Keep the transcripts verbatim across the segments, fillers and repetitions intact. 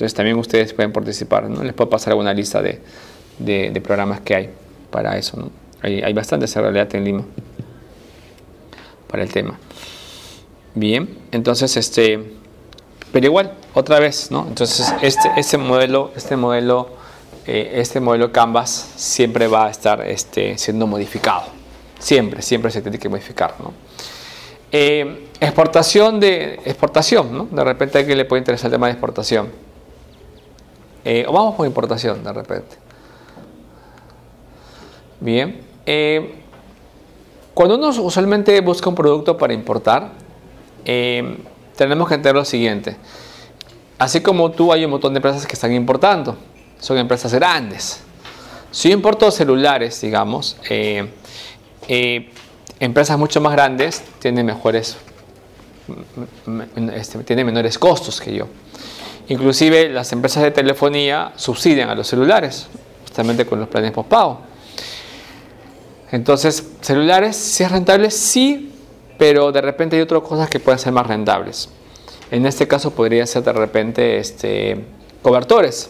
Entonces también ustedes pueden participar, ¿no? Les puedo pasar alguna lista de, de, de programas que hay para eso, ¿no? Hay, hay bastantes en realidad en Lima para el tema. Bien, entonces este, pero igual, otra vez, ¿no? Entonces este, este modelo, este modelo, eh, este modelo Canvas siempre va a estar este, siendo modificado. Siempre, siempre se tiene que modificar, ¿no? Eh, exportación de exportación, ¿no? De repente a alguien le puede interesar el tema de exportación. Eh, o vamos por importación, de repente. Bien. Eh, cuando uno usualmente busca un producto para importar, eh, tenemos que entender lo siguiente. Así como tú, hay un montón de empresas que están importando. Son empresas grandes. Si yo importo celulares, digamos, eh, eh, empresas mucho más grandes tienen mejores, este, tienen menores costos que yo. Inclusive las empresas de telefonía subsidian a los celulares, justamente con los planes postpago. Entonces, celulares, si es rentable, sí, pero de repente hay otras cosas que pueden ser más rentables. En este caso podría ser de repente este, cobertores,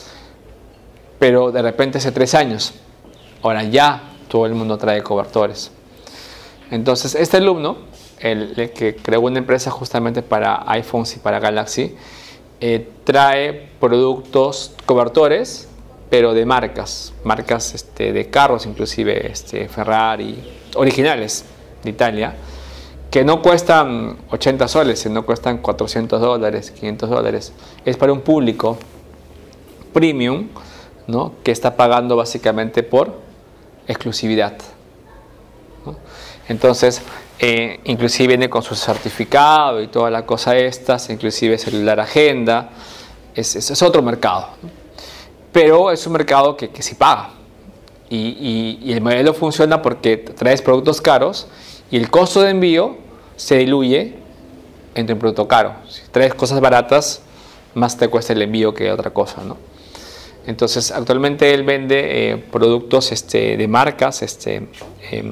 pero de repente hace tres años. Ahora ya todo el mundo trae cobertores. Entonces, este alumno, el, el que creó una empresa justamente para iPhones y para Galaxy, eh, trae productos cobertores, pero de marcas, marcas este, de carros, inclusive este, Ferrari, originales de Italia, que no cuestan ochenta soles, sino cuestan cuatrocientos dólares, quinientos dólares. Es para un público premium, ¿no? Que está pagando básicamente por exclusividad, ¿no? Entonces, eh, inclusive viene con su certificado y toda la cosa estas, inclusive celular agenda, es, es, es otro mercado, ¿no? Pero es un mercado que, que sí paga. Y, y, y el modelo funciona porque traes productos caros y el costo de envío se diluye entre un producto caro. Si traes cosas baratas, más te cuesta el envío que otra cosa, ¿no? Entonces, actualmente él vende eh, productos este, de marcas este, eh,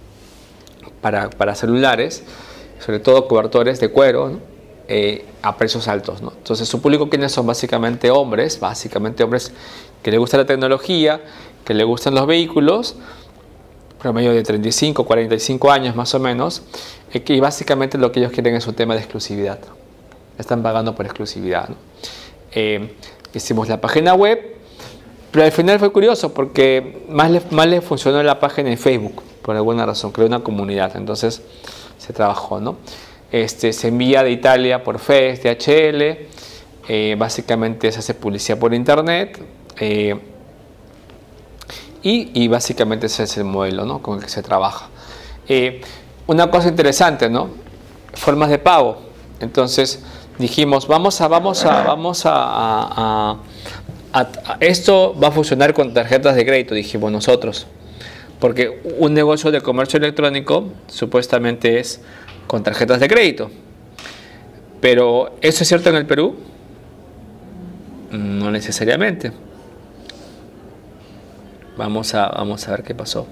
para, para celulares, sobre todo cobertores de cuero, ¿no? eh, a precios altos, ¿no? Entonces, su público, ¿quiénes son? Básicamente hombres, básicamente hombres que les gusta la tecnología, que les gustan los vehículos, promedio de treinta y cinco, cuarenta y cinco años más o menos, eh, y básicamente lo que ellos quieren es un tema de exclusividad. Están pagando por exclusividad, ¿no? Eh, hicimos la página web, pero al final fue curioso porque más le, más le funcionó la página en Facebook, por alguna razón, creó una comunidad, entonces se trabajó, ¿no? Este, se envía de Italia por F E S, D H L, eh, básicamente se hace publicidad por internet, eh, y, y básicamente ese es el modelo, ¿no? Con el que se trabaja. Eh, una cosa interesante, ¿no? Formas de pago. Entonces dijimos, vamos a, vamos a, vamos a, a, a, a esto va a funcionar con tarjetas de crédito, dijimos nosotros, porque un negocio de comercio electrónico supuestamente es con tarjetas de crédito. Pero ¿eso es cierto en el Perú? No necesariamente. Vamos a, vamos a ver qué pasó.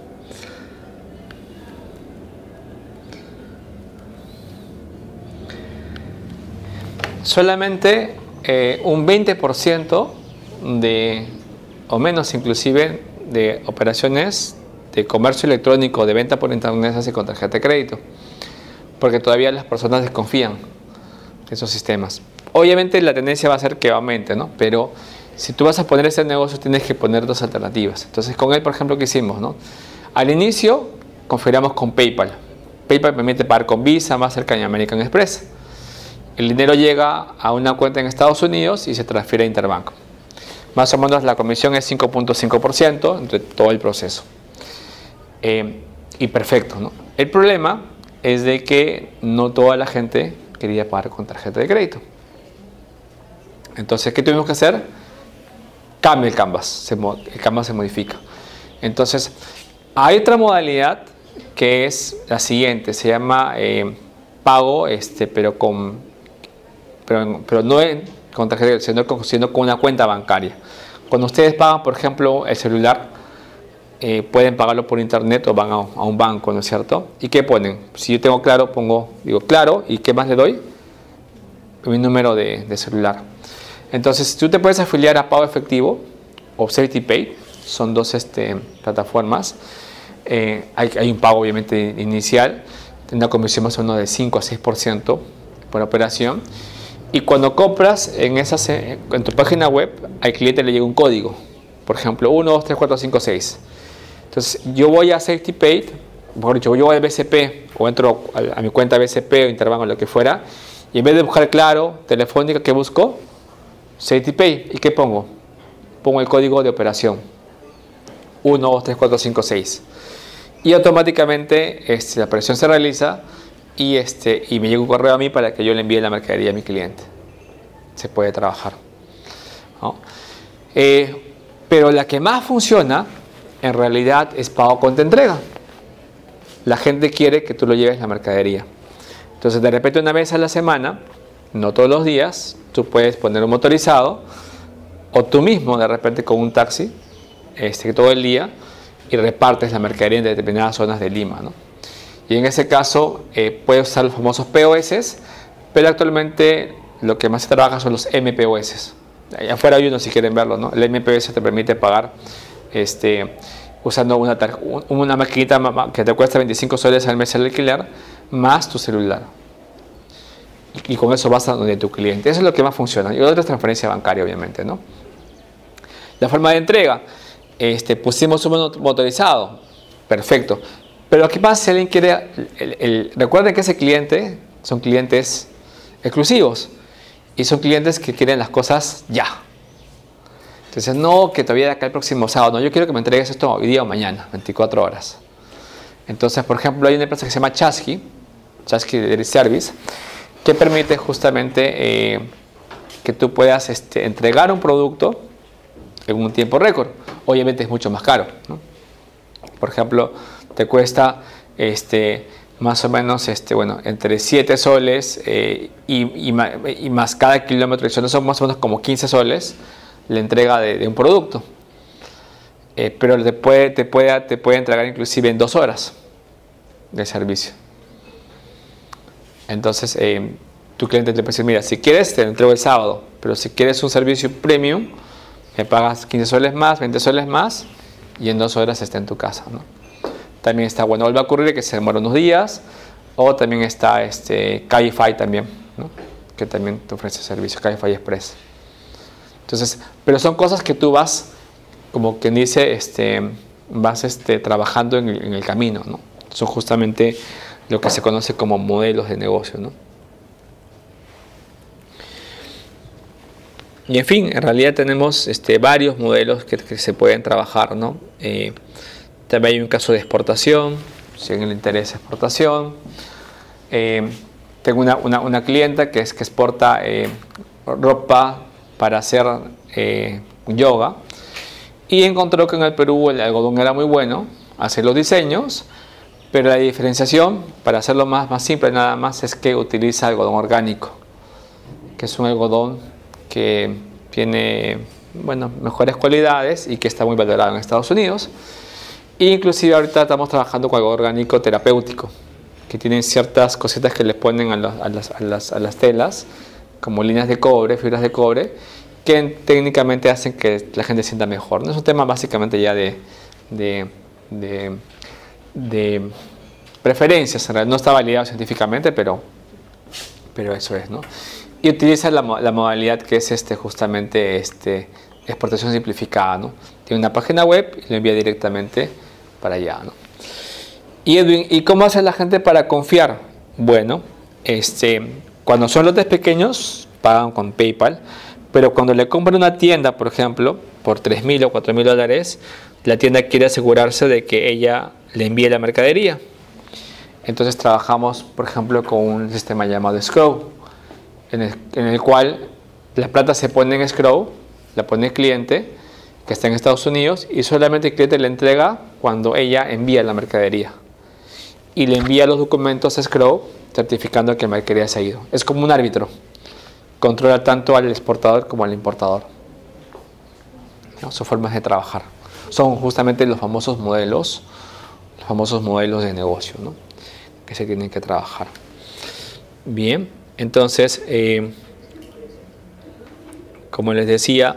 Solamente eh, un veinte por ciento de, o menos inclusive, de operaciones de comercio electrónico, de venta por internet se hace con tarjeta de crédito, porque todavía las personas desconfían de esos sistemas. Obviamente la tendencia va a ser que aumente, ¿no? Pero si tú vas a poner ese negocio, tienes que poner dos alternativas. Entonces, con él, por ejemplo, ¿qué hicimos, no? Al inicio, configuramos con PayPal. PayPal permite pagar con Visa, Mastercard y American Express. El dinero llega a una cuenta en Estados Unidos y se transfiere a Interbank. Más o menos la comisión es cinco punto cinco por ciento entre todo el proceso. Eh, y perfecto, ¿no? El problema es de que no toda la gente quería pagar con tarjeta de crédito. Entonces, ¿qué tuvimos que hacer? Cambia el Canvas, se, el Canvas se modifica. Entonces, hay otra modalidad que es la siguiente, se llama eh, pago, este, pero con, pero, pero no en, con tarjeta de crédito, sino con, sino con una cuenta bancaria. Cuando ustedes pagan, por ejemplo, el celular, eh, pueden pagarlo por internet o van a, a un banco, ¿no es cierto? ¿Y qué ponen? Si yo tengo Claro, pongo, digo Claro, ¿y qué más le doy? Mi número de, de celular. Entonces, tú te puedes afiliar a Pago Efectivo o SafetyPay, son dos este, plataformas. Eh, hay, hay un pago obviamente inicial, una comisión más o menos de cinco a seis por ciento por operación. Y cuando compras en, esas, en tu página web, al cliente le llega un código. Por ejemplo, uno, dos, tres, cuatro, cinco, seis. Entonces, yo voy a SafetyPay, mejor dicho, yo voy al B C P o entro a, a mi cuenta B C P o Interbank o lo que fuera, y en vez de buscar Claro, Telefónica, ¿qué busco? SafetyPay. ¿Y qué pongo? Pongo el código de operación. uno, dos, tres, cuatro, cinco, seis. Y automáticamente este, la operación se realiza y, este, y me llega un correo a mí para que yo le envíe la mercadería a mi cliente. Se puede trabajar, ¿no? Eh, pero la que más funciona en realidad es pago contra entrega. La gente quiere que tú lo lleves la mercadería. Entonces, de repente, una vez a la semana, no todos los días, tú puedes poner un motorizado o tú mismo, de repente, con un taxi este, todo el día y repartes la mercadería en determinadas zonas de Lima, ¿no? Y en ese caso, eh, puedes usar los famosos P O S, pero actualmente lo que más se trabaja son los M P O S. Allá afuera hay uno si quieren verlo, ¿no? El M P O S te permite pagar este, usando una, una maquinita que te cuesta veinticinco soles al mes el alquiler, más tu celular. Y, y con eso vas a donde tu cliente. Eso es lo que más funciona. Y otra es transferencia bancaria, obviamente, ¿no? La forma de entrega. Este, pusimos un motorizado. Perfecto. Pero ¿qué pasa si alguien quiere? El, el, recuerden que ese cliente son clientes exclusivos. Y son clientes que quieren las cosas ya. Entonces, no, que todavía de acá el próximo sábado. No, yo quiero que me entregues esto hoy día o mañana, veinticuatro horas. Entonces, por ejemplo, hay una empresa que se llama Chasqui, Chasqui Delivery Service, que permite justamente eh, que tú puedas este, entregar un producto en un tiempo récord. Obviamente es mucho más caro, ¿no? Por ejemplo, te cuesta este, más o menos este, bueno, entre siete soles eh, y, y, y más cada kilómetro, eso son más o menos como quince soles la entrega de, de un producto. Eh, pero te puede, te, puede, te puede entregar inclusive en dos horas de servicio. Entonces, eh, tu cliente te puede decir, mira, si quieres te lo entrego el sábado, pero si quieres un servicio premium, me pagas quince soles más, veinte soles más, y en dos horas está en tu casa, ¿no? También está, bueno, vuelve a ocurrir que se demora unos días, o también está este, Cabify también, ¿no? Que también te ofrece servicio, Cabify Express. Entonces, pero son cosas que tú vas, como quien dice, este, vas este, trabajando en el, en el camino, ¿no? Son justamente lo que se conoce como modelos de negocio, ¿no? Y en fin, en realidad tenemos este, varios modelos que, que se pueden trabajar, ¿no? Eh, también hay un caso de exportación, si alguien le interesa exportación. Eh, tengo una, una, una clienta que, es, que exporta eh, ropa para hacer eh, yoga y encontró que en el Perú el algodón era muy bueno, hace los diseños, pero la diferenciación, para hacerlo más, más simple nada más, es que utiliza algodón orgánico, que es un algodón que tiene, bueno, mejores cualidades y que está muy valorado en Estados Unidos. E inclusive ahorita estamos trabajando con algodón orgánico terapéutico, que tienen ciertas cositas que le ponen a, los, a, las, a, las, a las telas, como líneas de cobre, fibras de cobre, que técnicamente hacen que la gente se sienta mejor. No es un tema básicamente ya de, de, de, de preferencias, en realidad no está validado científicamente, pero, pero eso es, ¿no? Y utiliza la, la modalidad que es este, justamente este, exportación simplificada, ¿no? Tiene una página web y lo envía directamente para allá, ¿no? Y Edwin, ¿y cómo hace la gente para confiar? Bueno, este, cuando son lotes pequeños, pagan con PayPal, pero cuando le compran una tienda, por ejemplo, por tres mil o cuatro mil dólares, la tienda quiere asegurarse de que ella le envíe la mercadería. Entonces trabajamos, por ejemplo, con un sistema llamado escrow, en el, en el cual la plata se pone en escrow, la pone el cliente, que está en Estados Unidos, y solamente el cliente le entrega cuando ella envía la mercadería. Y le envía los documentos a escrow, certificando que la mercadería se ha ido. Es como un árbitro. Controla tanto al exportador como al importador, ¿no? Son formas de trabajar. Son justamente los famosos modelos, los famosos modelos de negocio, ¿no? Que se tienen que trabajar. Bien, entonces, eh, como les decía,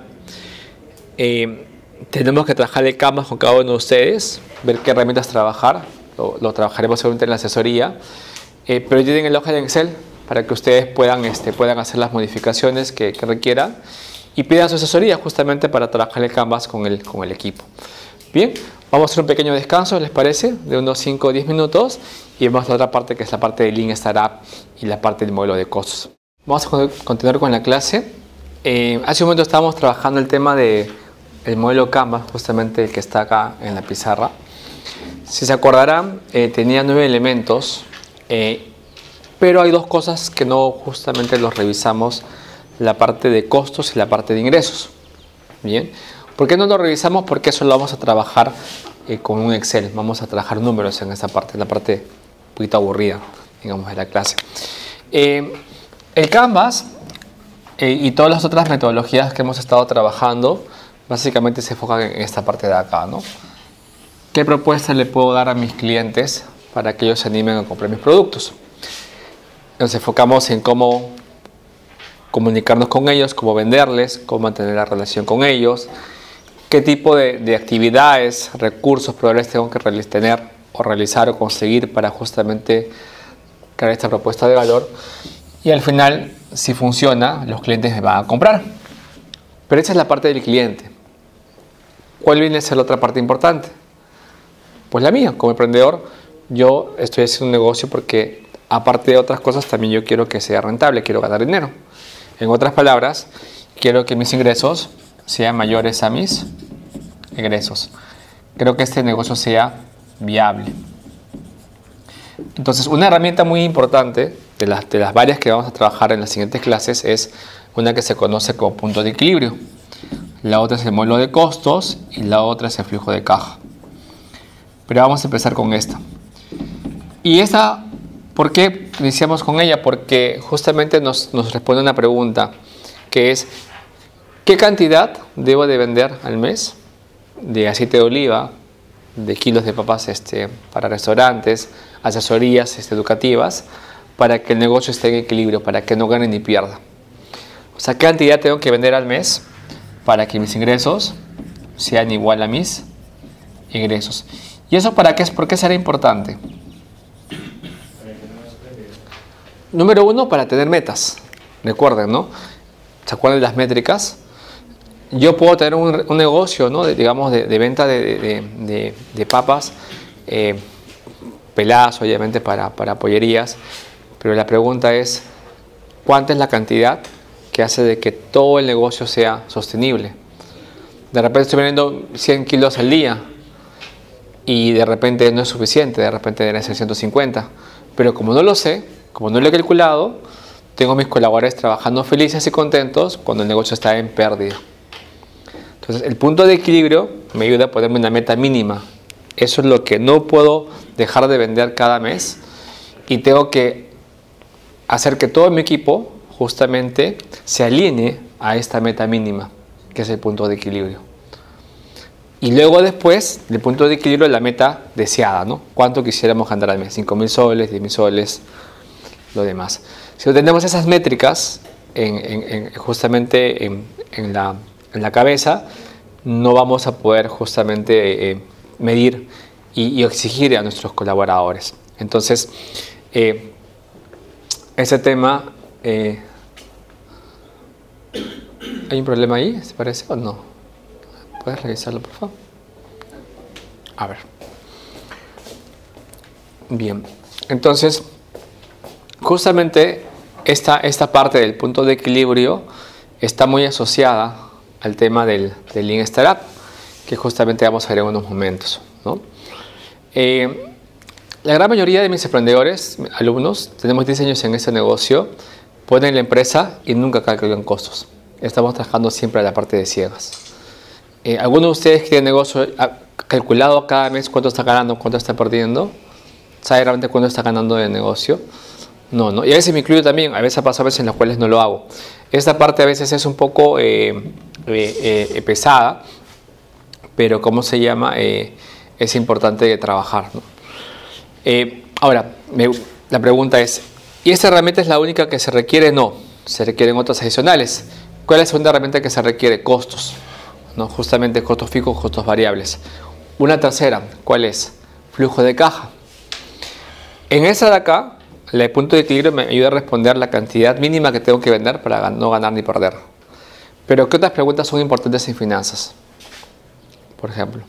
eh, tenemos que trabajar el Canvas con cada uno de ustedes, ver qué herramientas trabajar, lo, lo trabajaremos seguramente en la asesoría, eh, pero tienen el hoja de Excel para que ustedes puedan, este, puedan hacer las modificaciones que, que requieran y pidan su asesoría justamente para trabajar el Canvas con el, con el equipo. Bien, vamos a hacer un pequeño descanso, ¿les parece? De unos cinco o diez minutos y vemos la otra parte que es la parte de Lean Startup y la parte del modelo de costos. Vamos a continuar con la clase. Eh, hace un momento estábamos trabajando el tema de el modelo Canvas, justamente el que está acá en la pizarra. Si se acordarán, eh, tenía nueve elementos, eh, pero hay dos cosas que no justamente los revisamos, la parte de costos y la parte de ingresos. Bien, ¿por qué no lo revisamos? Porque eso lo vamos a trabajar eh, con un Excel. Vamos a trabajar números en esa parte, en la parte un poquito aburrida, digamos, de la clase. Eh, el Canvas eh, y todas las otras metodologías que hemos estado trabajando básicamente se enfocan en esta parte de acá, ¿no? ¿Qué propuesta le puedo dar a mis clientes para que ellos se animen a comprar mis productos? Nos enfocamos en cómo comunicarnos con ellos, cómo venderles, cómo mantener la relación con ellos, qué tipo de, de actividades, recursos probables tengo que tener o realizar o conseguir para justamente crear esta propuesta de valor. Y al final, si funciona, los clientes me van a comprar. Pero esa es la parte del cliente. ¿Cuál viene a ser la otra parte importante? Pues la mía, como emprendedor, yo estoy haciendo un negocio porque aparte de otras cosas también yo quiero que sea rentable, quiero ganar dinero. En otras palabras, quiero que mis ingresos sean mayores a mis egresos. Creo que este negocio sea viable. Entonces, una herramienta muy importante de las, de las varias que vamos a trabajar en las siguientes clases es una que se conoce como punto de equilibrio. La otra es el modelo de costos y la otra es el flujo de caja. Pero vamos a empezar con esta. Y esta, ¿por qué iniciamos con ella? Porque justamente nos, nos responde una pregunta que es ¿qué cantidad debo de vender al mes de aceite de oliva, de kilos de papas este, para restaurantes, asesorías este, educativas, para que el negocio esté en equilibrio, para que no gane ni pierda? O sea, ¿qué cantidad tengo que vender al mes para que mis ingresos sean igual a mis ingresos? ¿Y eso para qué es? ¿Por qué será importante? Número uno, para tener metas. Recuerden, ¿no? ¿Se acuerdan de las métricas? Yo puedo tener un, un negocio, ¿no? De, digamos, de, de venta de, de, de, de papas eh, peladas, obviamente, para, para pollerías. Pero la pregunta es, ¿cuánta es la cantidad que hace de que todo el negocio sea sostenible? De repente estoy vendiendo cien kilos al día y de repente no es suficiente, de repente deben ser ciento cincuenta. Pero como no lo sé, como no lo he calculado, tengo mis colaboradores trabajando felices y contentos cuando el negocio está en pérdida. Entonces, el punto de equilibrio me ayuda a ponerme una meta mínima. Eso es lo que no puedo dejar de vender cada mes y tengo que hacer que todo mi equipo justamente se alinee a esta meta mínima, que es el punto de equilibrio. Y luego después, del punto de equilibrio, la meta deseada, ¿no? ¿Cuánto quisiéramos ganar al mes? cinco mil soles, diez mil soles, lo demás. Si no tenemos esas métricas en, en, en, justamente en, en, la, en la cabeza, no vamos a poder justamente eh, medir y, y exigir a nuestros colaboradores. Entonces, eh, ese tema... Eh, ¿hay un problema ahí? ¿Se parece o no? ¿Puedes revisarlo, por favor? A ver. Bien. Entonces, justamente esta, esta parte del punto de equilibrio está muy asociada al tema del, del Lean Startup, que justamente vamos a ver en unos momentos, ¿no? Eh, la gran mayoría de mis emprendedores, alumnos, tenemos diez años en este negocio, ponen la empresa y nunca calculan costos. Estamos trabajando siempre a la parte de ciegas. Eh, ¿Alguno de ustedes que tiene negocio ha calculado cada mes cuánto está ganando, cuánto está perdiendo? ¿Sabe realmente cuánto está ganando de negocio? No, no. Y a veces me incluyo también, a veces ha pasado veces en las cuales no lo hago. Esta parte a veces es un poco eh, eh, eh, pesada, pero ¿cómo se llama? Eh, es importante trabajar, ¿no? Eh, ahora, me, la pregunta es, ¿y esta herramienta es la única que se requiere? No, se requieren otras adicionales. ¿Cuál es la segunda herramienta que se requiere? Costos, ¿no? Justamente costos fijos, costos variables. Una tercera, ¿cuál es? Flujo de caja. En esa de acá, el punto de equilibrio me ayuda a responder la cantidad mínima que tengo que vender para no ganar ni perder. Pero ¿qué otras preguntas son importantes en finanzas? Por ejemplo,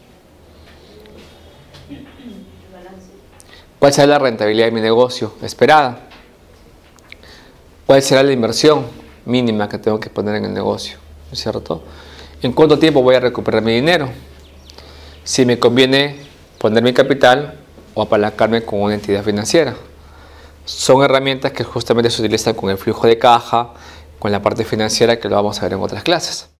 ¿cuál será la rentabilidad de mi negocio esperada? ¿Cuál será la inversión mínima que tengo que poner en el negocio? ¿No es cierto? ¿En cuánto tiempo voy a recuperar mi dinero? Si me conviene poner mi capital o apalancarme con una entidad financiera. Son herramientas que justamente se utilizan con el flujo de caja, con la parte financiera, que lo vamos a ver en otras clases.